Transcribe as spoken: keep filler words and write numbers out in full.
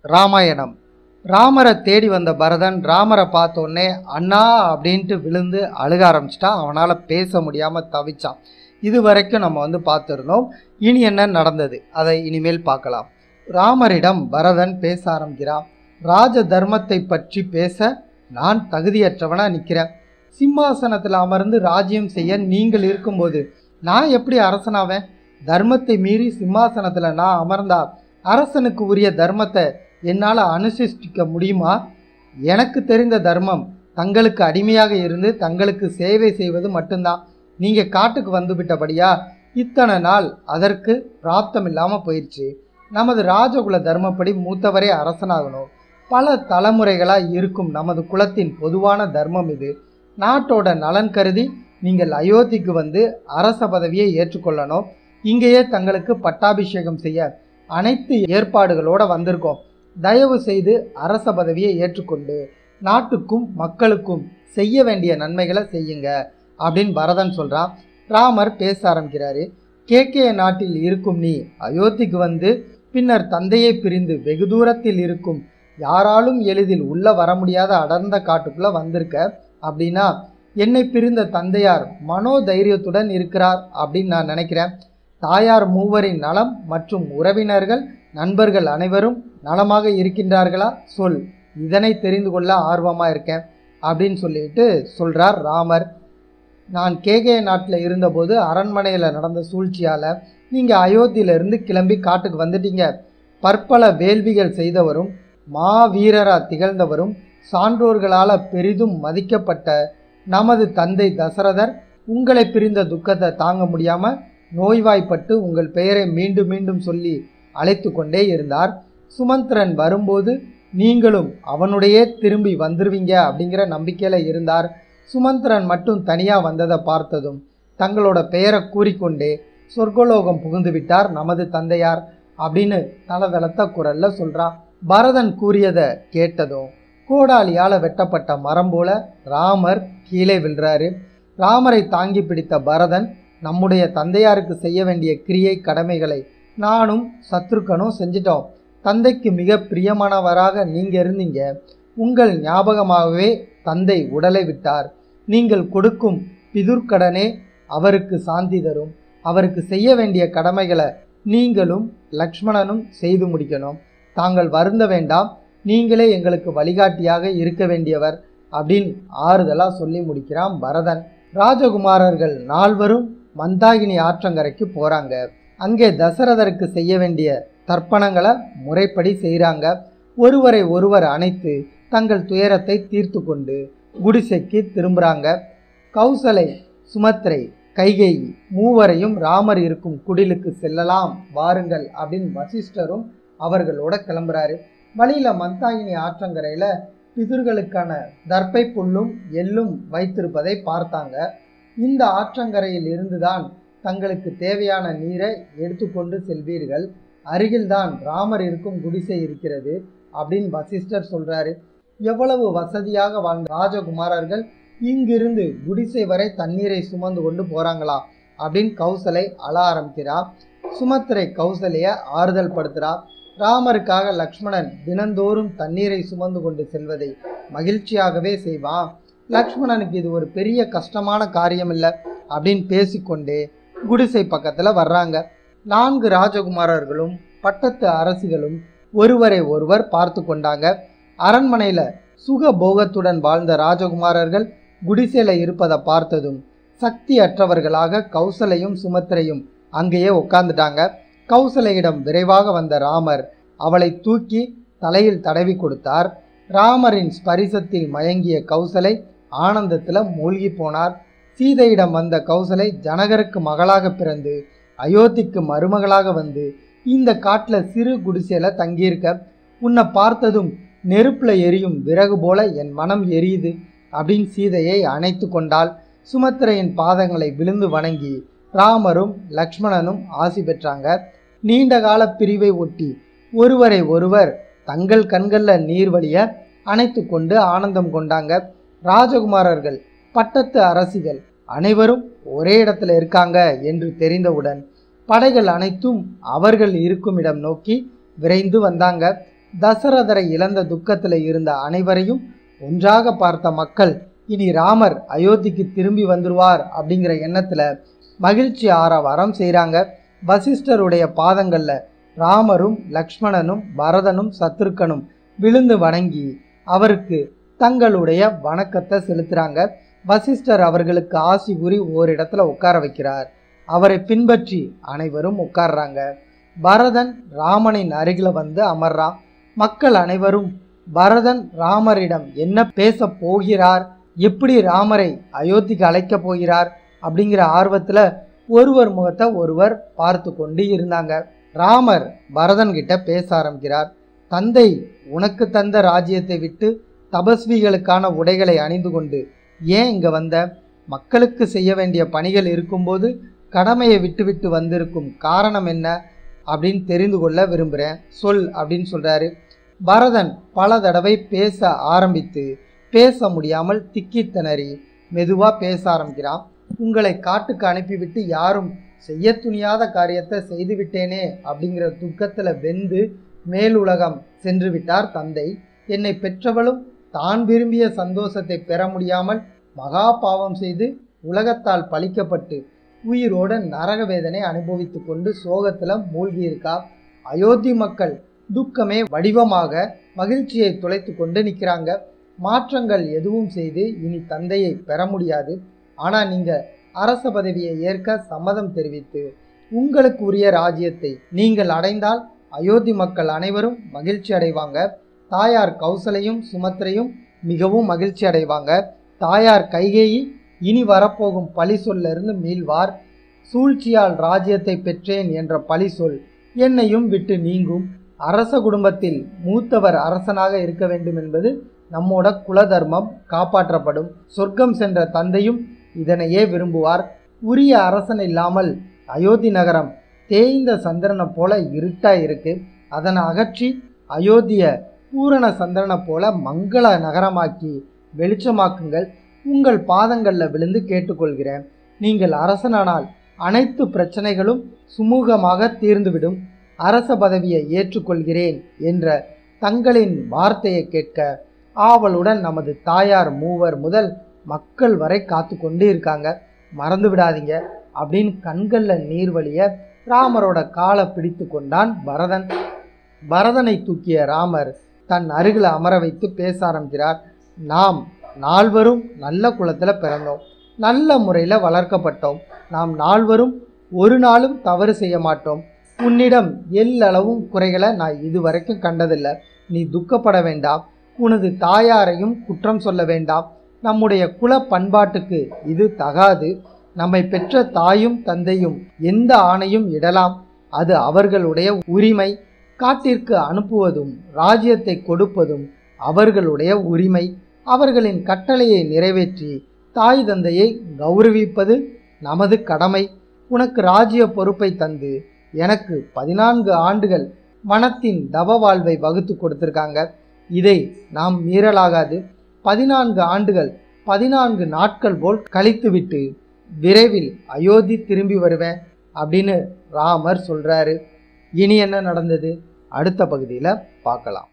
ராமாயணம். ராமரை தேடி வந்த பரதன் ராமரை பார்த்தோன்னே அண்ணா அப்படின்ட்டு விழுந்து அழுக ஆரம்பிச்சிட்டான். அவனால் பேச முடியாமல் தவிச்சான். இது வரைக்கும் நம்ம வந்து பார்த்துருந்தோம். இனி என்ன நடந்தது அதை இனிமேல் பார்க்கலாம். ராமரிடம் பரதன் பேச ஆரம்பிக்கிறான். ராஜ தர்மத்தை பற்றி பேச நான் தகுதியற்றவனா நிற்கிறேன். சிம்மாசனத்தில் அமர்ந்து ராஜ்யம் செய்ய நீங்கள் இருக்கும்போது நான் எப்படி அரசனாவேன்? தர்மத்தை மீறி சிம்மாசனத்தில் நான் அமர்ந்தா அரசனுக்கு உரிய தர்மத்தை என்னால் அனுசரிக்க முடியுமா? எனக்கு தெரிந்த தர்மம் தங்களுக்கு அடிமையாக இருந்து தங்களுக்கு சேவை செய்வது மட்டும்தான். நீங்கள் காட்டுக்கு வந்து விட்டபடியா இத்தனை நாள் அதற்கு பிராப்தம் இல்லாமல் போயிடுச்சு. நமது ராஜகுல தர்மப்படி மூத்தவரே அரசனாகணும். பல தலைமுறைகளாக இருக்கும் நமது குலத்தின் பொதுவான தர்மம் இது. நாட்டோட நலன் கருதி நீங்கள் அயோத்திக்கு வந்து அரச பதவியை ஏற்றுக்கொள்ளணும். இங்கேயே தங்களுக்கு பட்டாபிஷேகம் செய்ய அனைத்து ஏற்பாடுகளோடு வந்திருக்கோம். தயவு செய்து அரச பதவியை ஏற்றுக்கொண்டு நாட்டுக்கும் மக்களுக்கும் செய்ய வேண்டிய நன்மைகளை செய்யுங்க அப்படின்னு பரதன் சொல்கிறான். ராமர் பேச ஆரம்பிக்கிறாரு. கேகே நாட்டில் இருக்கும் நீ அயோத்திக்கு வந்து பின்னர் தந்தையை பிரிந்து வெகு தூரத்தில் இருக்கும் யாராலும் எளிதில் உள்ள வர முடியாத அடர்ந்த காட்டுக்குள்ளே வந்திருக்க. அப்படின்னா என்னை பிரிந்த தந்தையார் மனோதைரியத்துடன் இருக்கிறார் அப்படின்னு நான் நினைக்கிறேன். தாயார் மூவரின் நலம் மற்றும் உறவினர்கள் நண்பர்கள் அனைவரும் நலமாக இருக்கின்றார்களா சொல், இதனை தெரிந்து கொள்ள ஆர்வமாக இருக்கேன் அப்படின்னு சொல்லிட்டு சொல்கிறார் ராமர். நான் கேகே நாட்டில் இருந்தபோது அரண்மனையில் நடந்த சூழ்ச்சியால் நீங்கள் அயோத்தியிலிருந்து கிளம்பி காட்டுக்கு வந்துட்டீங்க. பற்பல வேள்விகள் செய்தவரும் மாவீரராக திகழ்ந்தவரும் சான்றோர்களால் பெரிதும் மதிக்கப்பட்ட நமது தந்தை தசரதர் உங்களை பிரிந்த துக்கத்தை தாங்க முடியாமல் நோய்வாய்ப்பட்டு உங்கள் பெயரை மீண்டும் மீண்டும் சொல்லி அழைத்து கொண்டே இருந்தார். சுமந்திரன் வரும்போது நீங்களும் அவனுடையே திரும்பி வந்துருவீங்க அப்படிங்கிற நம்பிக்கையில் இருந்தார். சுமந்திரன் மட்டும் தனியாக வந்ததை பார்த்ததும் தங்களோட பெயரை கூறிக்கொண்டே சொர்க்கலோகம் புகுந்து விட்டார் நமது தந்தையார் அப்படின்னு தளதளத்த குரல்ல சொல்கிறான். பரதன் கூறியதை கேட்டதும் கோடாலியால் வெட்டப்பட்ட மரம் போல ராமர் கீழே விழுறாரு. ராமரை தாங்கி பிடித்த பரதன், நம்முடைய தந்தையாருக்கு செய்ய வேண்டிய கிரியை கடமைகளை நானும் சத்ருக்கனும் செஞ்சிட்டோம். தந்தைக்கு மிக பிரியமானவராக நீங்கள் இருந்தீங்க. உங்கள் ஞாபகமாகவே தந்தை உடலை விட்டார். நீங்கள் கொடுக்கும் பிதுர்க்கடனே அவருக்கு சாந்தி தரும். அவருக்கு செய்ய வேண்டிய கடமைகளை நீங்களும் லக்ஷ்மணனும் செய்து முடிக்கணும். தாங்கள் வருந்த வேண்டாம், நீங்களே எங்களுக்கு வழிகாட்டியாக இருக்க வேண்டியவர் அப்படின்னு ஆறுதலாக சொல்லி முடிக்கிறான் பரதன். ராஜகுமாரர்கள் நால்வரும் மந்தாகினி ஆற்றங்கரைக்கு போகிறாங்க. அங்கே தசரதருக்கு செய்ய வேண்டிய தர்ப்பணங்களை முறைப்படி செய்கிறாங்க. ஒருவரை ஒருவர் அணைத்து தங்கள் துயரத்தை தீர்த்து கொண்டு குடிசைக்கு திரும்புகிறாங்க. கௌசலை, சுமத்ரை, கைகேயி மூவரையும் ராமர் இருக்கும் குடிலுக்கு செல்லலாம் வாருங்கள் அப்படின்னு வசிஷ்டரும் அவர்களோட கிளம்புறாரு. வழியில் மந்தாகினி ஆற்றங்கரையில் பிதுர்களுக்கான தர்ப்பை புல்லும் எள்ளும் வைத்திருப்பதை பார்த்தாங்க. இந்த ஆற்றங்கரையில் இருந்துதான் தங்களுக்கு தேவையான நீரை எடுத்துக்கொண்டு செல்வீர்கள். அருகில்தான் ராமர் இருக்கும் குடிசை இருக்கிறது அப்படின்னு வசிஷ்டர் சொல்கிறாரு. எவ்வளவு வசதியாக வாழ்ந்த ராஜகுமாரர்கள் இங்கிருந்து குடிசை வரை தண்ணீரை சுமந்து கொண்டு போகிறாங்களா அப்படின்னு கௌசலை அழ ஆரம்பிக்கிறா. சுமத்திரை கௌசலையை ஆறுதல் படுத்துகிறா. ராமருக்காக லக்ஷ்மணன் தினந்தோறும் தண்ணீரை சுமந்து கொண்டு செல்வதை மகிழ்ச்சியாகவே செய்வான். லக்ஷ்மணனுக்கு இது ஒரு பெரிய கஷ்டமான காரியம் இல்லை அப்படின்னு பேசிக்கொண்டே குடிசை பக்கத்தில் வர்றாங்க. நான்கு ராஜகுமாரர்களும் பட்டத்து அரசிகளும் ஒருவரை ஒருவர் பார்த்து கொண்டாங்க. அரண்மனையில் சுக போகத்துடன் வாழ்ந்த ராஜகுமாரர்கள் குடிசையில் இருப்பதை பார்த்ததும் சக்தி அற்றவர்களாக கௌசலையும் சுமத்திரையும் அங்கேயே உட்கார்ந்துட்டாங்க. கௌசலையிடம் விரைவாக வந்த ராமர் அவளை தூக்கி தலையில் தடவி கொடுத்தார். ராமரின் ஸ்பரிசத்தில் மயங்கிய கௌசலை ஆனந்தத்தில் மூழ்கி போனார். சீதையிடம் வந்த கௌசலை ஜனகருக்கு மகளாக பிறந்து அயோத்திக்கு மருமகளாக வந்து இந்த காட்டில் சிறு குடிசையில் தங்கியிருக்க. உன்னை பார்த்ததும் நெருப்பில் எரியும் விறகு போல என் மனம் எரியுது அப்படின்னு சீதையை அணைத்து கொண்டாள். சுமத்திரையின் பாதங்களை விழுந்து வணங்கி ராமரும் லக்ஷ்மணனும் ஆசி பெற்றாங்க. நீண்டகால பிரிவை ஒட்டி ஒருவரை ஒருவர் தங்கள் கண்களில் நீர் வழிய அணைத்து கொண்டு ஆனந்தம் கொண்டாங்க. ராஜகுமாரர்கள் பட்டத்து அரசிகள் அனைவரும் ஒரே இடத்துல இருக்காங்க என்று தெரிந்தவுடன் படைகள் அனைத்தும் அவர்கள் இருக்கும் இடம் நோக்கி விரைந்து வந்தாங்க. தசரதரை இழந்த துக்கத்தில் இருந்த அனைவரையும் ஒன்றாக பார்த்த மக்கள் இனி ராமர் அயோத்திக்கு திரும்பி வந்துருவார் அப்படிங்கிற எண்ணத்தில் மகிழ்ச்சி ஆரவாரம் செய்கிறாங்க. வசிஷ்டருடைய பாதங்களில் ராமரும் லக்ஷ்மணனும் பரதனும் சத்ருக்கனும் விழுந்து வணங்கி அவருக்கு தங்களுடைய வணக்கத்தை செலுத்துகிறாங்க. வசிஷ்டர் அவர்களுக்கு ஆசி கூறி ஓரிடத்துல உட்கார வைக்கிறார். அவரை பின்பற்றி அனைவரும் உட்கார்றாங்க. பரதன் ராமனின் அருகில் வந்து அமர்றான். மக்கள் அனைவரும் பரதன் ராமரிடம் என்ன பேச போகிறார், எப்படி ராமரை அயோத்திக்கு அழைக்கப் போகிறார் அப்படிங்கிற ஆர்வத்தில் ஒருவர் முகத்தை ஒருவர் பார்த்து கொண்டு இருந்தாங்க. ராமர் பரதன் கிட்ட பேச ஆரம்பிக்கிறார். தந்தை உனக்கு தந்த ராஜ்யத்தை விட்டு தபஸ்விகளுக்கான உடைகளை அணிந்து கொண்டு ஏன் இங்கே வந்த? மக்களுக்கு செய்ய வேண்டிய பணிகள் இருக்கும்போது கடமையை விட்டு விட்டு வந்திருக்கும் காரணம் என்ன அப்படின்னு தெரிந்து கொள்ள விரும்புகிறேன், சொல் அப்படின்னு சொல்கிறாரு. பரதன் பல தடவை பேச ஆரம்பித்து பேச முடியாமல் திக்கி திணறி மெதுவாக பேச ஆரம்பிக்கிறான். உங்களை காட்டுக்கு அனுப்பிவிட்டு யாரும் செய்ய துணியாத காரியத்தை செய்து விட்டேனே அப்படிங்கிற துக்கத்தில் வெந்து மேலுலகம் சென்று விட்டார் தந்தை. என்னை பெற்றவளும் தான் விரும்பிய சந்தோஷத்தை பெற முடியாமல் மகா பாவம் செய்து உலகத்தால் பழிக்கப்பட்டு உயிரோட நரக வேதனை அனுபவித்து கொண்டு சோகத்தில் மூழ்கியிருக்கா. அயோத்தி மக்கள் துக்கமே வடிவமாக மகிழ்ச்சியை தொலைத்து கொண்டு நிற்கிறாங்க. மாற்றங்கள் எதுவும் செய்து இனி தந்தையை பெற முடியாது. ஆனால் நீங்கள் அரச பதவியை ஏற்க சம்மதம் தெரிவித்து உங்களுக்கு உரிய ராஜ்யத்தை நீங்கள் அடைந்தால் அயோத்தி மக்கள் அனைவரும் மகிழ்ச்சி அடைவாங்க. தாயார் கௌசலையும் சுமத்ரையும் மிகவும் மகிழ்ச்சி அடைவாங்க. தாயார் கைகேயி இனி வரப்போகும் பழி சொல்லிருந்து மீள்வார். சூழ்ச்சியால் ராஜ்யத்தை பெற்றேன் என்ற பழி சொல் என்னையும் விட்டு நீங்கும். அரச குடும்பத்தில் மூத்தவர் அரசனாக இருக்க வேண்டும் என்பது நம்மோட குலதர்மம் காப்பாற்றப்படும். சொர்க்கம் சென்ற தந்தையும் இதனையே விரும்புவார். உரிய அரசன் இல்லாமல் அயோத்தி நகரம் தேய்ந்த சந்திரனை போல இருட்டா இருக்கு. அதனை அகற்றி அயோத்திய பூரண சந்திரனை போல மங்கள நகரமாக்கி வெளிச்சமாக்குங்கள். உங்கள் பாதங்களில் விழுந்து கேட்டுக்கொள்கிறேன். நீங்கள் அரசனானால் அனைத்து பிரச்சனைகளும் சுமூகமாக தீர்ந்துவிடும். அரச பதவியை ஏற்றுக்கொள்கிறேன் என்ற தங்களின் வார்த்தையை கேட்க ஆவலுடன் நமது தாயார் மூவர் முதல் மக்கள் வரை காத்து கொண்டு இருக்காங்க. மறந்து விடாதீங்க அப்படின்னு கண்களில் நீர் வழிய ராமரோட காலை பிடித்து கொண்டான் பரதன். பரதனை தூக்கிய ராமர் தன் அருகில் அமர வைத்து பேச ஆரம்பிக்கிறார். நாம் நால்வரும் நல்ல குலத்தில் பிறந்தோம், நல்ல முறையில் வளர்க்கப்பட்டோம். நாம் நால்வரும் ஒரு நாளும் தவறு செய்ய மாட்டோம். உன்னிடம் எல்லளவும் குறைகளை நான் இதுவரைக்கும் கண்டதில்லை. நீ துக்கப்பட வேண்டாம். உனது தாயாரையும் குற்றம் சொல்ல வேண்டாம். நம்முடைய குல பண்பாட்டுக்கு இது தகாது. நம்மை பெற்ற தாயும் தந்தையும் எந்த ஆணையும் இடலாம், அது அவர்களுடைய உரிமை. காட்டிற்கு அனுப்புவதும் ராஜ்யத்தை கொடுப்பதும் அவர்களுடைய உரிமை. அவர்களின் கட்டளையை நிறைவேற்றி தாய் தந்தையை கௌரவிப்பது நமது கடமை. உனக்கு ராஜ்ய பொறுப்பை தந்து எனக்கு பதினான்கு ஆண்டுகள் மனத்தின் தவ வாழ்வை வகுத்து கொடுத்துருக்காங்க. இதை நாம் மீறலாகாது. பதினான்கு ஆண்டுகள் பதினான்கு நாட்கள் போல் கழித்துவிட்டு விரைவில் அயோத்தி திரும்பி வருவேன் அப்படின்னு ராமர் சொல்கிறாரு. இனி என்ன நடந்தது அடுத்த பகுதியில் பார்க்கலாம்.